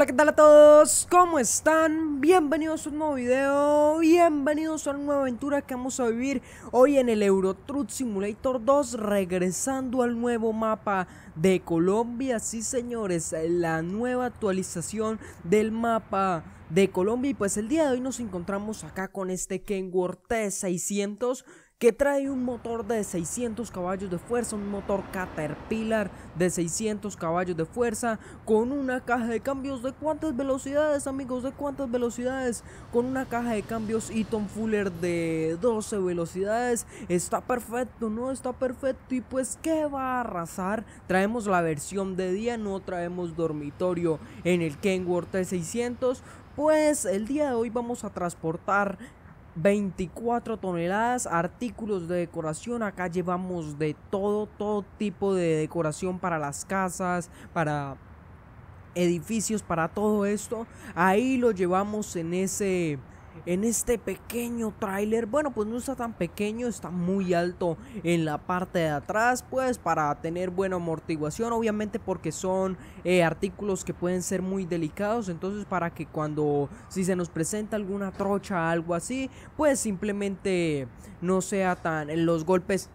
¿qué tal a todos? ¿Cómo están? Bienvenidos a un nuevo video, bienvenidos a una nueva aventura que vamos a vivir hoy en el Euro Truck Simulator 2, regresando al nuevo mapa de Colombia. Sí, señores, la nueva actualización del mapa de Colombia. Y pues el día de hoy nos encontramos acá con este Kenworth T600, que trae un motor de 600 caballos de fuerza, un motor Caterpillar de 600 caballos de fuerza, con una caja de cambios de ¿cuántas velocidades, amigos? ¿De cuántas velocidades? Con una caja de cambios Eaton Fuller de 12 velocidades. Está perfecto, ¿no? Está perfecto. Y pues, ¿qué va a arrasar? Traemos la versión de día, no traemos dormitorio en el Kenworth T600. Pues el día de hoy vamos a transportar 24 toneladas, artículos de decoración. Acá llevamos de todo tipo de decoración para las casas, para edificios, para todo esto. Ahí lo llevamos en este pequeño tráiler. Bueno, pues no está tan pequeño, está muy alto en la parte de atrás, pues para tener buena amortiguación, obviamente, porque son artículos que pueden ser muy delicados. Entonces, para que si se nos presenta alguna trocha, algo así, pues simplemente no sea tan, los golpes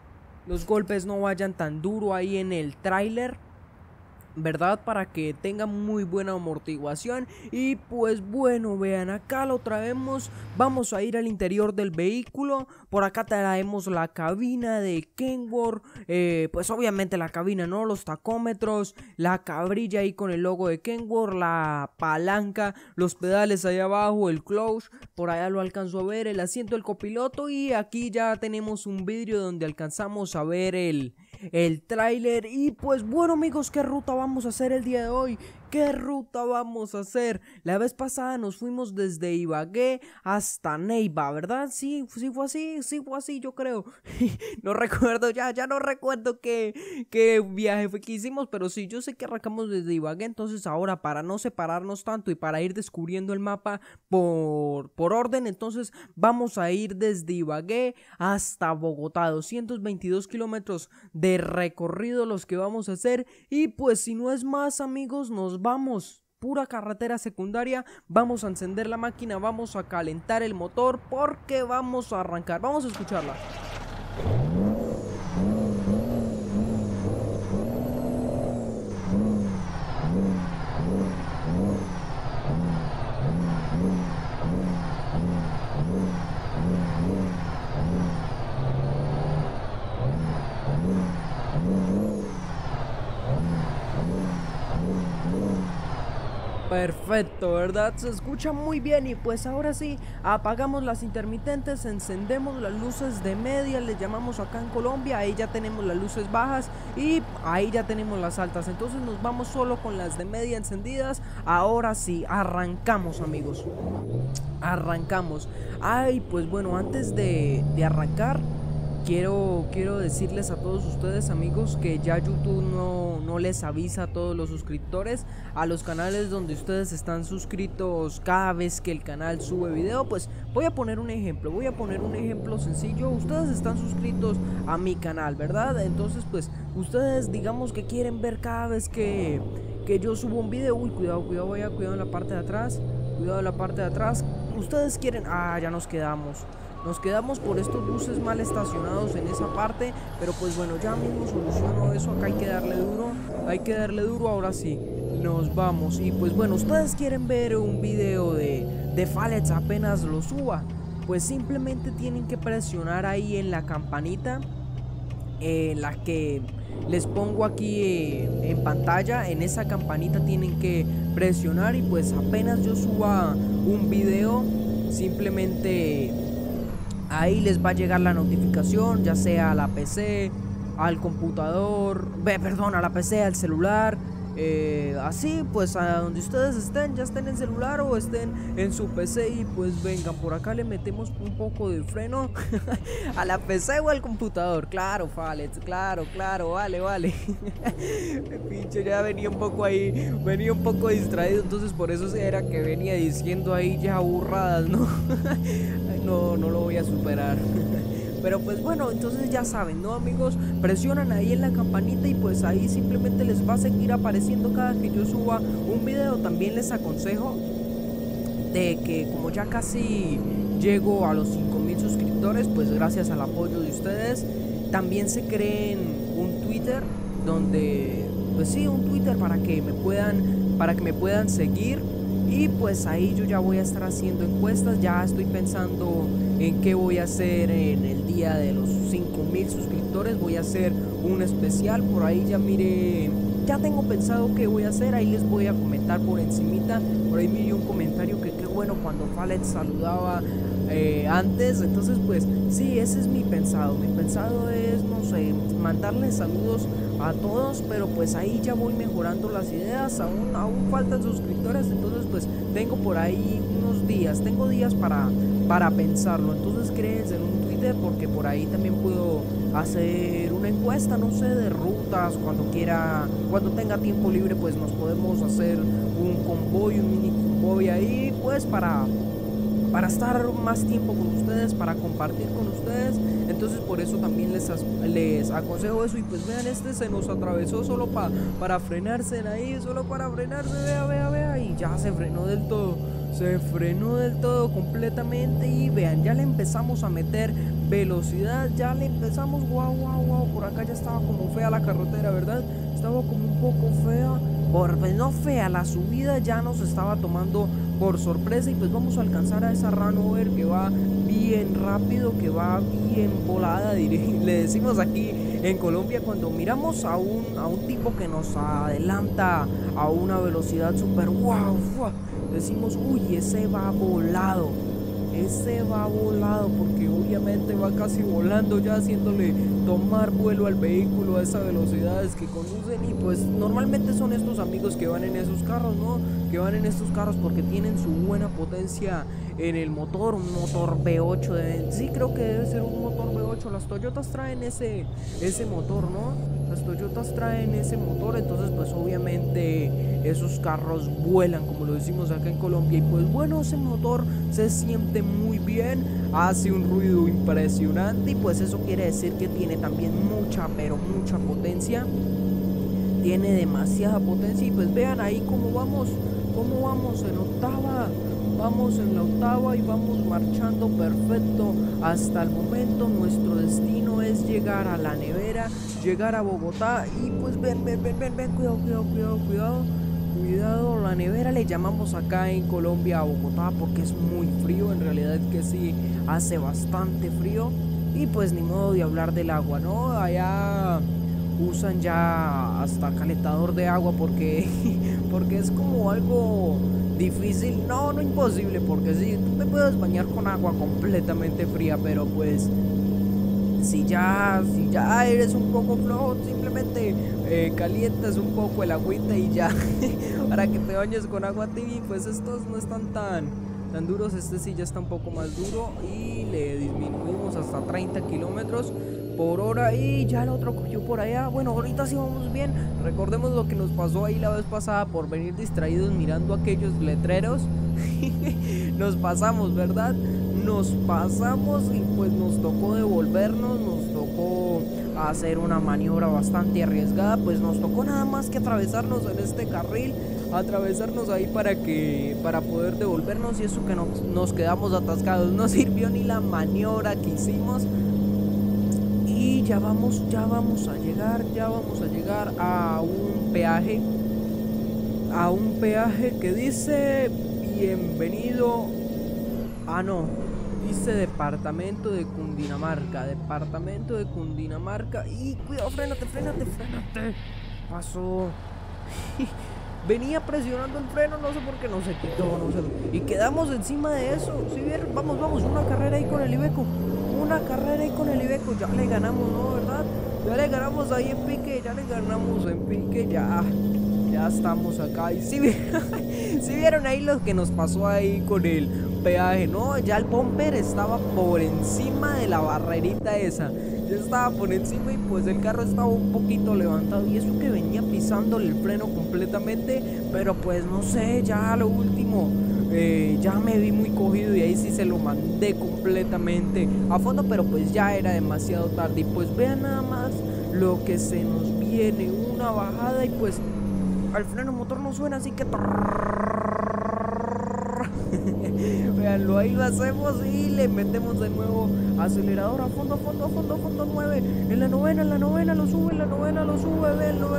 no vayan tan duro ahí en el tráiler, ¿verdad? Para que tenga muy buena amortiguación. Y pues bueno, vean, acá lo traemos. Vamos a ir al interior del vehículo. Por acá traemos la cabina de Kenworth, pues obviamente la cabina, ¿no? Los tacómetros, la cabrilla ahí con el logo de Kenworth, la palanca, los pedales ahí abajo, el clutch, por allá lo alcanzo a ver, el asiento del copiloto. Y aquí ya tenemos un vidrio donde alcanzamos a ver el tráiler. Y pues bueno, amigos, ¿qué ruta vamos a hacer el día de hoy? ¿Qué ruta vamos a hacer? La vez pasada nos fuimos desde Ibagué hasta Neiva, ¿verdad? Sí fue así, yo creo. No recuerdo ya no recuerdo qué viaje fue que hicimos, pero sí, yo sé que arrancamos desde Ibagué. Entonces ahora, para no separarnos tanto y para ir descubriendo el mapa por orden, entonces vamos a ir desde Ibagué hasta Bogotá, 222 kilómetros de recorrido los que vamos a hacer. Y pues si no es más, amigos, nos vamos pura carretera secundaria. Vamos a encender la máquina, vamos a calentar el motor porque vamos a arrancar. Vamos a escucharla. Perfecto, ¿verdad? Se escucha muy bien. Y pues ahora sí, apagamos las intermitentes, encendemos las luces de media, les llamamos acá en Colombia. Ahí ya tenemos las luces bajas y ahí ya tenemos las altas. Entonces nos vamos solo con las de media encendidas. Ahora sí, arrancamos, amigos. Arrancamos. Ay, pues bueno, antes de arrancar, Quiero decirles a todos ustedes, amigos, que ya YouTube no les avisa a todos los suscriptores a los canales donde ustedes están suscritos cada vez que el canal sube video. Pues voy a poner un ejemplo sencillo. Ustedes están suscritos a mi canal, ¿verdad? Entonces pues ustedes, digamos que quieren ver cada vez que yo subo un video. Uy, cuidado en la parte de atrás. Cuidado en la parte de atrás. Ustedes quieren... ya nos quedamos por estos buses mal estacionados en esa parte. Pero pues bueno, ya mismo soluciono eso. Acá hay que darle duro. Ahora sí, nos vamos. Y pues bueno, ustedes quieren ver un video de Fallets apenas lo suba, pues simplemente tienen que presionar ahí en la campanita, la que les pongo aquí en pantalla. En esa campanita tienen que presionar. Y pues apenas yo suba un video, simplemente ahí les va a llegar la notificación, ya sea a la PC, al computador, a la PC, al celular. Así pues, a donde ustedes estén, ya estén en celular o estén en su PC. Y pues venga, por acá le metemos un poco de freno a la PC o al computador. Claro, Fallets, claro, vale. Pinche, ya venía un poco distraído. Entonces por eso era que venía diciendo ahí ya burradas, ¿no? No lo voy a superar. Pero pues bueno, entonces ya saben, ¿no, amigos? Presionan ahí en la campanita y pues ahí simplemente les va a seguir apareciendo cada que yo suba un video. También les aconsejo de que como ya casi llego a los 5000 suscriptores, pues gracias al apoyo de ustedes, también se creen un Twitter donde, pues sí, un Twitter para que me puedan seguir. Y pues ahí yo ya voy a estar haciendo encuestas, ya estoy pensando en qué voy a hacer en el día de los 5000 suscriptores. Voy a hacer un especial, por ahí ya mire, ya tengo pensado qué voy a hacer, ahí les voy a comentar por encimita. Por ahí miré un comentario que qué bueno cuando Fallet saludaba antes. Entonces pues sí, ese es mi pensado. Mi pensado es, no sé, mandarles saludos a todos, pero pues ahí ya voy mejorando las ideas. Aún faltan suscriptores, entonces pues tengo por ahí unos días, tengo días para pensarlo. Entonces créense en un Twitter, porque por ahí también puedo hacer una encuesta, no sé, de rutas. Cuando tenga tiempo libre, pues nos podemos hacer un convoy, un mini convoy ahí, pues para estar más tiempo con ustedes, para compartir con ustedes. Entonces por eso también les aconsejo eso. Y pues vean, este se nos atravesó solo para frenarse ahí, solo para frenarse, vea, y ya se frenó del todo. Se frenó del todo completamente. Y vean, ya le empezamos a meter velocidad, ya le empezamos, wow, por acá ya estaba como fea la carretera, ¿verdad? Estaba como un poco fea, pues no fea, la subida ya nos estaba tomando por sorpresa. Y pues vamos a alcanzar a esa Ranover que va bien rápido, que va bien volada, le decimos aquí en Colombia cuando miramos a un tipo que nos adelanta a una velocidad super wow, decimos, uy, ese va volado, porque obviamente va casi volando, ya haciéndole tomar vuelo al vehículo a esas velocidades que conducen. Y pues normalmente son estos amigos que van en esos carros, ¿no? Que van en estos carros porque tienen su buena potencia en el motor, un motor V8 sí, creo que debe ser un motor V8. Las Toyotas traen ese motor, ¿no? Las Toyotas traen ese motor, entonces pues obviamente esos carros vuelan, como lo decimos acá en Colombia. Y pues bueno, ese motor se siente muy bien, hace un ruido impresionante, y pues eso quiere decir que tiene también mucha, pero mucha potencia. Tiene demasiada potencia. Y pues vean ahí cómo vamos en octava. Vamos en la octava y vamos marchando perfecto hasta el momento. Nuestro destino es llegar a la nevera, llegar a Bogotá. Y pues ven, cuidado, la nevera le llamamos acá en Colombia a Bogotá porque es muy frío. En realidad es que sí, hace bastante frío. Y pues ni modo de hablar del agua, ¿no? Allá usan ya hasta calentador de agua porque es como algo difícil, no imposible, porque sí, tú te puedes bañar con agua completamente fría, pero pues si ya eres un poco flojo, simplemente calientas un poco el agüita y ya para que te bañes con agua tibia. Pues estos no están tan duros, este sí ya está un poco más duro y le disminuimos hasta 30 kilómetros por hora. Y ya el otro cogió por allá. Bueno, ahorita sí vamos bien. Recordemos lo que nos pasó ahí la vez pasada por venir distraídos mirando aquellos letreros. Nos pasamos, ¿verdad? Nos pasamos y pues nos tocó devolvernos, nos tocó hacer una maniobra bastante arriesgada. Pues nos tocó nada más que atravesarnos en este carril, atravesarnos ahí para poder devolvernos. Y eso que nos quedamos atascados, no sirvió ni la maniobra que hicimos. Y ya vamos a llegar a un peaje que dice bienvenido, dice departamento de Cundinamarca. Y cuidado, frénate, pasó. Venía presionando el freno, no sé por qué no se quitó, y quedamos encima de eso. Si vieron, vamos, una carrera ahí con el Iveco, ya le ganamos, ¿no? ¿Verdad? Ya le ganamos ahí en pique, ya estamos acá. Y si vieron ahí lo que nos pasó ahí con el peaje, ¿no? Ya el bumper estaba por encima de la barrerita esa, ya estaba por encima, y pues el carro estaba un poquito levantado, y eso que venía pisándole el freno completamente. Pero pues no sé, ya a lo último ya me vi muy cogido, y ahí sí se lo mandé completamente a fondo, pero pues ya era demasiado tarde. Y pues vean nada más lo que se nos viene, una bajada y pues al freno motor no suena, así que veanlo, ahí lo hacemos y le metemos de nuevo acelerador a fondo, a fondo, a fondo, a fondo, 9, en la novena lo sube, en la novena lo sube, véanlo,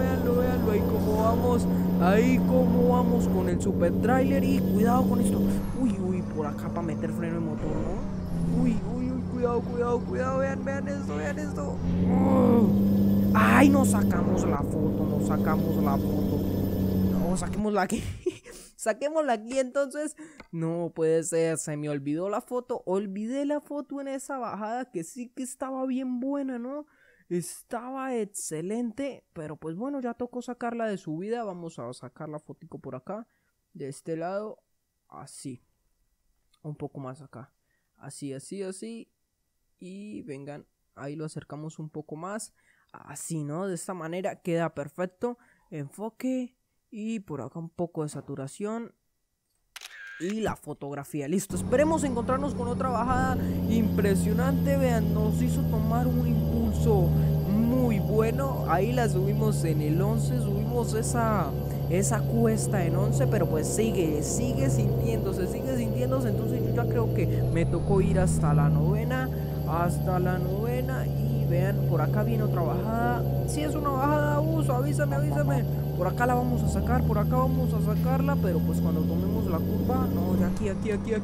ahí como vamos con el super trailer. Y cuidado con esto, uy, por acá para meter freno de motor, ¿no? Uy, cuidado, vean esto. Ay, nos sacamos la foto, no, saquémosla aquí. Saquémosla aquí, entonces. No puede ser, se me olvidó la foto. Olvidé la foto en esa bajada, que sí que estaba bien buena, ¿no? Estaba excelente, pero pues bueno, ya tocó sacarla de subida. Vamos a sacar la fotico por acá, de este lado, así, un poco más acá, así, y vengan, ahí lo acercamos un poco más, así, ¿no? De esta manera queda perfecto, enfoque, y por acá un poco de saturación. Y la fotografía, listo. Esperemos encontrarnos con otra bajada impresionante. Vean, nos hizo tomar un impulso muy bueno. Ahí la subimos en el 11, subimos esa cuesta en 11, pero pues sigue sintiéndose. Entonces yo ya creo que me tocó ir hasta la novena. Y vean, por acá viene otra bajada. Si es una bajada, avísame. Por acá la vamos a sacar, por acá vamos a sacarla, pero pues cuando tomemos la curva, no, ya aquí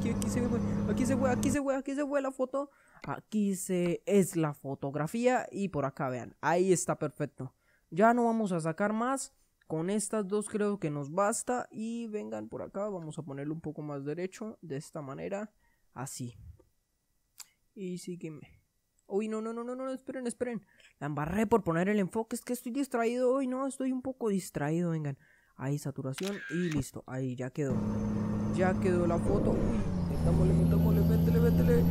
se ve la foto, es la fotografía. Y por acá vean, ahí está perfecto. Ya no vamos a sacar más, con estas dos creo que nos basta. Y vengan por acá, vamos a ponerlo un poco más derecho, de esta manera, así. Y sígueme. Uy, no, esperen. La embarré por poner el enfoque, es que estoy distraído hoy, no, estoy un poco distraído, vengan. Ahí, saturación y listo, ahí ya quedó la foto. Uy, metámosle, métele.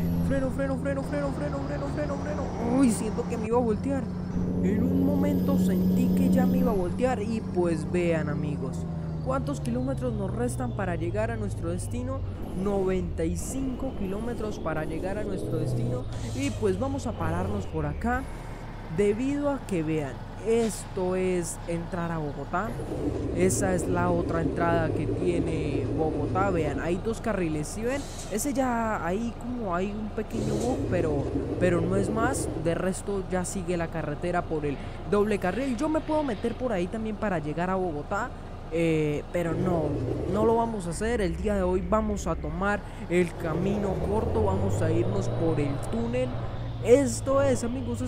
Freno. Uy, siento que me iba a voltear. En un momento sentí que ya me iba a voltear. Y pues vean, amigos, ¿cuántos kilómetros nos restan para llegar a nuestro destino? 95 kilómetros para llegar a nuestro destino. Y pues vamos a pararnos por acá, debido a que vean, esto es entrar a Bogotá. Esa es la otra entrada que tiene Bogotá. Vean, hay dos carriles, ¿sí ven? Ese ya, ahí como hay un pequeño bug, pero no es más. De resto ya sigue la carretera por el doble carril. Yo me puedo meter por ahí también para llegar a Bogotá, pero no lo vamos a hacer. El día de hoy vamos a tomar el camino corto, vamos a irnos por el túnel. Esto es, amigos,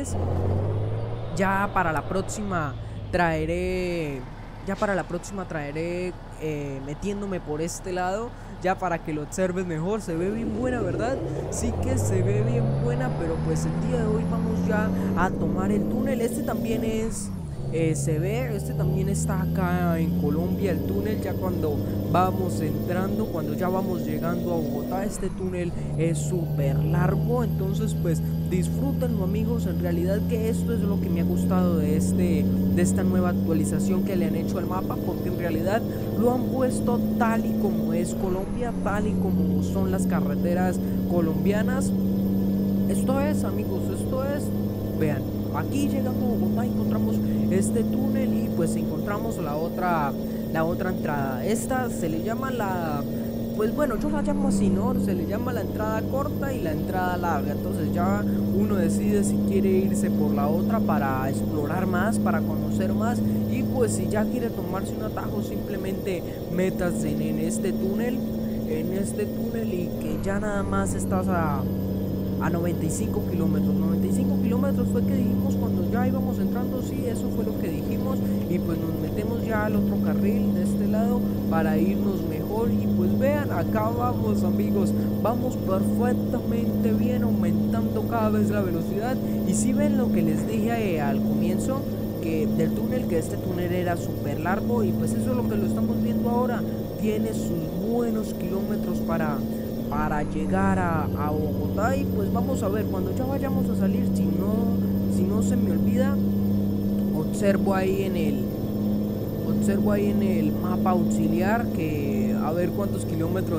ya para la próxima traeré metiéndome por este lado, ya para que lo observes mejor. Se ve bien buena, ¿verdad? Sí que se ve bien buena, pero pues el día de hoy vamos ya a tomar el túnel. Este también este también está acá en Colombia, el túnel. Ya cuando vamos entrando, cuando ya vamos llegando a Bogotá, este túnel es súper largo. Entonces pues disfrútenlo, amigos. En realidad que esto es lo que me ha gustado de esta nueva actualización que le han hecho al mapa, porque en realidad lo han puesto tal y como es Colombia, tal y como son las carreteras colombianas. Esto es, amigos, vean, aquí llegando a Bogotá encontramos este túnel y pues encontramos la otra entrada. Esta se le llama pues bueno, yo la llamo así, ¿no? Se le llama la entrada corta y la entrada larga. Entonces ya uno decide si quiere irse por la otra para explorar más, para conocer más. Y pues si ya quiere tomarse un atajo, simplemente métase en este túnel y que ya nada más estás a 95 kilómetros. 95 kilómetros fue que dijimos cuando ya íbamos entrando, sí, eso fue lo que dijimos. Y pues nos metemos ya al otro carril de este lado para irnos mejor. Y pues vean, acá vamos, amigos, vamos perfectamente bien, aumentando cada vez la velocidad. Y si ven lo que les dije al comienzo del túnel, que este túnel era súper largo, y pues eso es lo que lo estamos viendo ahora. Tiene sus buenos kilómetros para llegar a Bogotá. Y pues vamos a ver, cuando ya vayamos a salir, si no se me olvida, observo ahí en el mapa auxiliar, que a ver cuántos kilómetros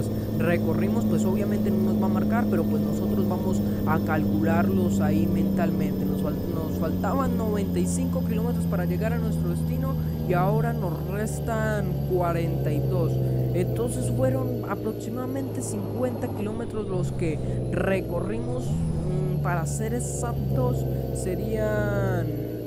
recorrimos, pues obviamente no nos va a marcar, pero pues nosotros vamos a calcularlos ahí mentalmente. Nos faltaban 95 kilómetros para llegar a nuestro destino y ahora nos restan 42. Entonces fueron aproximadamente 50 kilómetros los que recorrimos. Para ser exactos, serían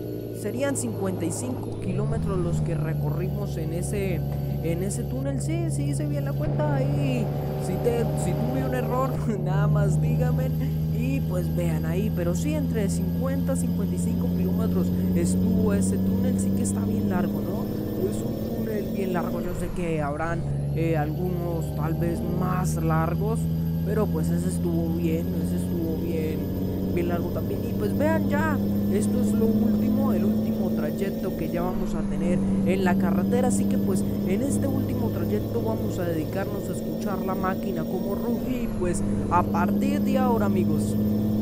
55 kilómetros los que recorrimos en ese túnel. Sí, hice bien la cuenta ahí. Si tuve un error, nada más díganme. Y pues vean ahí, pero sí, entre 50 y 55 kilómetros estuvo ese túnel. Sí que está bien largo, ¿no? Es un túnel bien largo. Yo sé que habrán algunos tal vez más largos, pero pues ese estuvo bien largo también. Y pues vean, ya esto es lo último, el último trayecto que ya vamos a tener en la carretera, así que pues en este último trayecto vamos a dedicarnos a escuchar la máquina como ruge. Y pues a partir de ahora, amigos,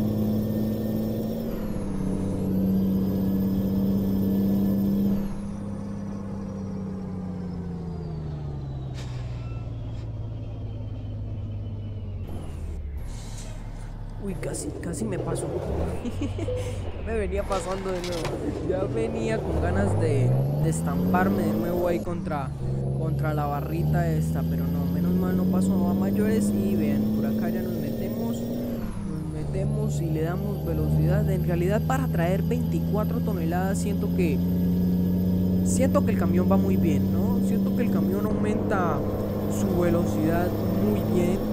uy, casi me pasó. Me venía pasando de nuevo. Ya venía con ganas de estamparme de nuevo ahí contra la barrita esta, pero no, menos mal no pasó a mayores. Y vean, por acá ya nos metemos y le damos velocidad. En realidad, para traer 24 toneladas siento que el camión va muy bien, ¿no? Siento que el camión aumenta su velocidad muy bien.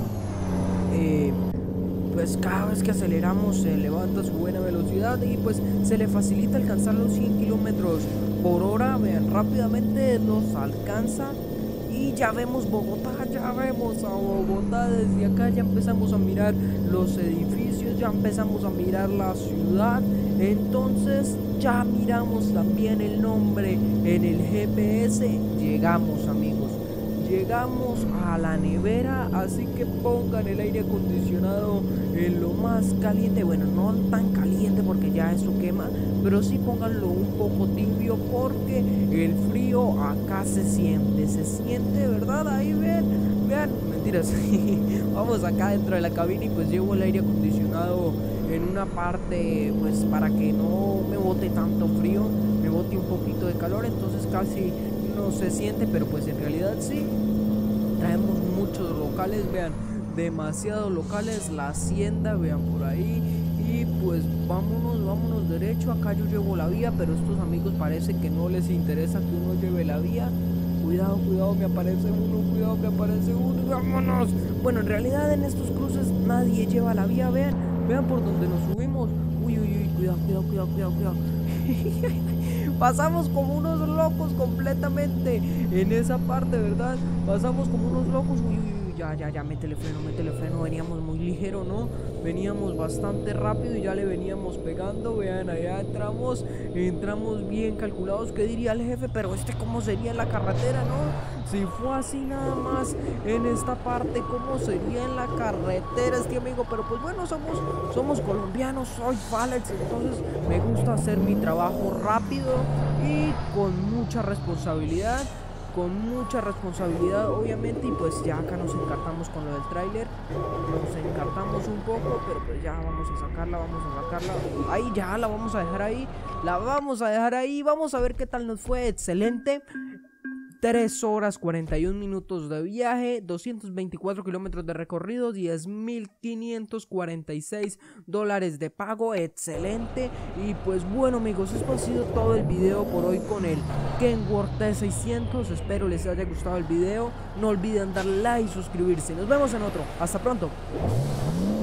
Pues cada vez que aceleramos se levanta su buena velocidad y pues se le facilita alcanzar los 100 kilómetros por hora. Vean, rápidamente nos alcanza y ya vemos Bogotá, ya vemos a Bogotá. Desde acá ya empezamos a mirar los edificios, ya empezamos a mirar la ciudad. Entonces ya miramos también el nombre en el GPS. Llegamos, amigos. Llegamos a la nevera, así que pongan el aire acondicionado en lo más caliente. Bueno, no tan caliente porque ya eso quema, pero sí pónganlo un poco tibio porque el frío acá se siente, ¿verdad? Ahí vean, mentiras. Vamos acá dentro de la cabina y pues llevo el aire acondicionado en una parte, pues para que no me bote tanto frío, me bote un poquito de calor, entonces casi no se siente, pero pues en realidad sí. Traemos muchos locales, vean, demasiados locales, la hacienda, vean por ahí. Y pues vámonos derecho. Acá yo llevo la vía, pero estos amigos parece que no les interesa que uno lleve la vía. Cuidado, me aparece uno, vámonos. Bueno, en realidad en estos cruces nadie lleva la vía, vean por donde nos subimos. Uy, cuidado. Pasamos como unos locos completamente en esa parte, ¿verdad? Pasamos como unos locos. Uy, ya, métele freno. Veníamos muy ligero, ¿no? Veníamos bastante rápido y ya le veníamos pegando. Vean, allá entramos bien calculados. ¿Qué diría el jefe? Pero ¿cómo sería en la carretera, no? Si fue así nada más en esta parte, ¿cómo sería en la carretera, amigo? Pero pues bueno, somos colombianos, soy Falex, entonces me gusta hacer mi trabajo rápido y con mucha responsabilidad. Obviamente. Y pues ya acá nos encartamos con lo del tráiler. Nos encartamos un poco, pero pues ya vamos a sacarla. Ahí ya la vamos a dejar ahí. Vamos a ver qué tal nos fue. Excelente. 3 horas 41 minutos de viaje, 224 kilómetros de recorrido, $10,546 de pago, excelente. Y pues bueno, amigos, esto ha sido todo el video por hoy con el Kenworth T600. Espero les haya gustado el video, no olviden darle like y suscribirse. Nos vemos en otro, hasta pronto.